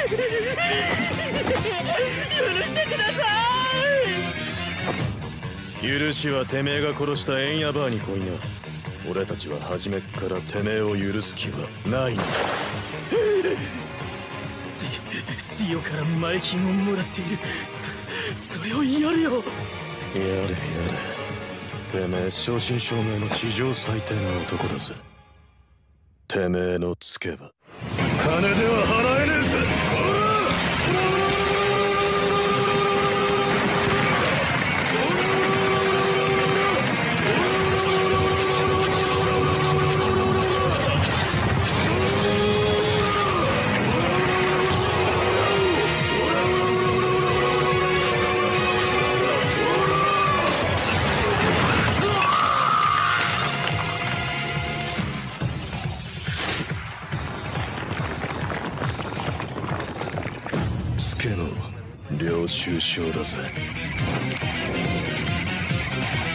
してください。許しはてめえが殺したエンヤバーに来いな。俺たちは初めっからてめえを許す気はないんだ。ディオから前金をもらっている。それをやるよ。やれやれ。てめえ正真正銘の史上最低な男だぜ。てめえのつけば金では払えねえぜ。の領収書だぜ。